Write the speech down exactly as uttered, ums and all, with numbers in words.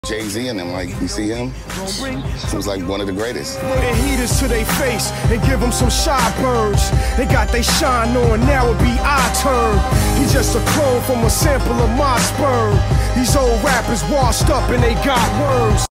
Jay-Z and them, like, you see him? He was like one of the greatest. And heaters to their face and give them some shy burns. They got they shine on, now it be our turn. He just a clone from a sample of my sperm. These old rappers washed up and they got worms.